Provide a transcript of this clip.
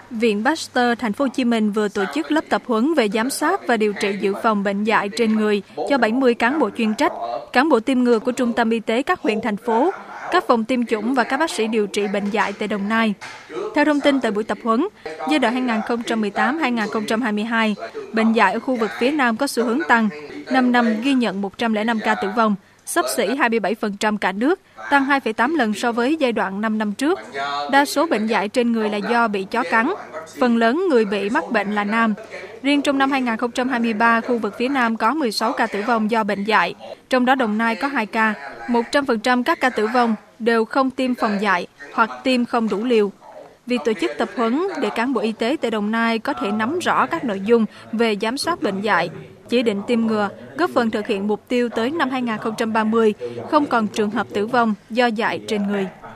Viện Pasteur Thành phố Hồ Chí Minh vừa tổ chức lớp tập huấn về giám sát và điều trị dự phòng bệnh dại trên người cho 70 cán bộ chuyên trách, cán bộ tiêm ngừa của trung tâm y tế các huyện thành phố, các phòng tiêm chủng và các bác sĩ điều trị bệnh dại tại Đồng Nai. Theo thông tin tại buổi tập huấn, giai đoạn 2018-2022, bệnh dại ở khu vực phía Nam có xu hướng tăng, 5 năm ghi nhận 105 ca tử vong, xấp xỉ 27% cả nước, tăng 2,8 lần so với giai đoạn 5 năm trước. Đa số bệnh dại trên người là do bị chó cắn. Phần lớn người bị mắc bệnh là nam. Riêng trong năm 2023, khu vực phía Nam có 16 ca tử vong do bệnh dại, trong đó Đồng Nai có 2 ca. 100% các ca tử vong đều không tiêm phòng dại hoặc tiêm không đủ liều. Việc tổ chức tập huấn để cán bộ y tế tại Đồng Nai có thể nắm rõ các nội dung về giám sát bệnh dại, chỉ định tiêm ngừa, góp phần thực hiện mục tiêu tới năm 2030, không còn trường hợp tử vong do dại trên người.